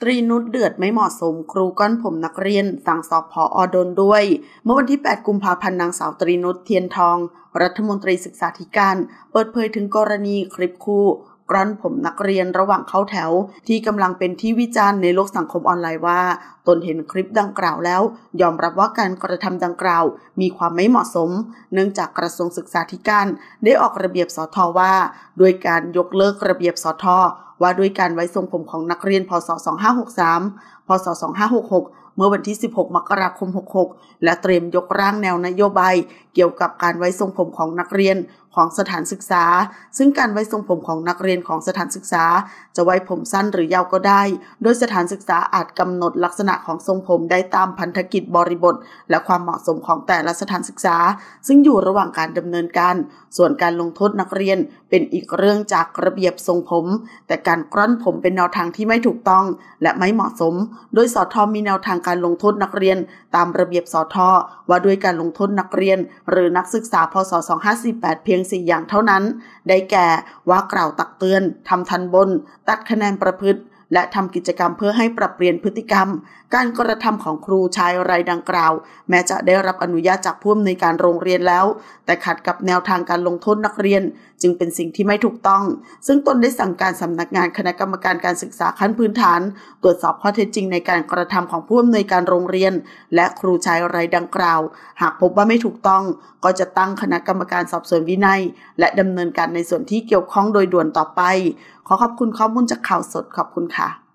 ตรีนุชเดือดไม่เหมาะสมครูก้อนผมนักเรียนสั่งสอบผอ.โดนด้วยเมื่อวันที่ 8 กุมภาพันธ์นางสาวตรีนุชเทียนทองรัฐมนตรีศึกษาธิการเปิดเผยถึงกรณีคลิปครูกร่อนผมนักเรียนระหว่างเข้าแถวที่กำลังเป็นที่วิจารณ์ในโลกสังคมออนไลน์ว่าตนเห็นคลิปดังกล่าวแล้วยอมรับว่าการกระทำดังกล่าวมีความไม่เหมาะสมเนื่องจากกระทรวงศึกษาธิการได้ออกระเบียบสท.ว่าด้วยการยกเลิกระเบียบสท.ว่าด้วยการไว้ทรงผมของนักเรียนพ.ศ. 2563 พ.ศ. 2566 เมื่อวันที่ 16 มกราคม 66 และเตรียมยกร่างแนวนโยบายเกี่ยวกับการไว้ทรงผมของนักเรียนของสถานศึกษาซึ่งการไว้ทรงผมของนักเรียนของสถานศึกษาจะไว้ผมสั้นหรือยาวก็ได้โดยสถานศึกษาอาจกำหนดลักษณะของทรงผมได้ตามพันธกิจบริบทและความเหมาะสมของแต่ละสถานศึกษาซึ่งอยู่ระหว่างการดำเนินการส่วนการลงโทษนักเรียนเป็นอีกเรื่องจากระเบียบทรงผมแต่การกร่อนผมเป็นแนวทางที่ไม่ถูกต้องและไม่เหมาะสมโดยสท.มีแนวทางการลงโทษนักเรียนตามระเบียบสท.ว่าด้วยการลงโทษนักเรียนหรือนักศึกษาพ.ศ. 2548 เพียง 4 อย่างเท่านั้นได้แก่ว่ากล่าวตักเตือนทำทันบนตัดคะแนนประพฤติและทำกิจกรรมเพื่อให้ปรับเปลี่ยนพฤติกรรมการกระทำของครูชายรายดังกล่าวแม้จะได้รับอนุญาตจากผู้อำนวยการโรงเรียนแล้วแต่ขัดกับแนวทางการลงโทษนักเรียนจึงเป็นสิ่งที่ไม่ถูกต้องซึ่งตนได้สั่งการสำนักงานคณะกรรมการการศึกษาขั้นพื้นฐานตรวจสอบข้อเท็จจริงในการกระทำของผู้อำนวยการโรงเรียนและครูชายรายดังกล่าวหากพบว่าไม่ถูกต้องก็จะตั้งคณะกรรมการสอบสวนวินัยและดำเนินการในส่วนที่เกี่ยวข้องโดยด่วนต่อไปขอขอบคุณข้อมูลจากข่าวสดขอบคุณค่ะ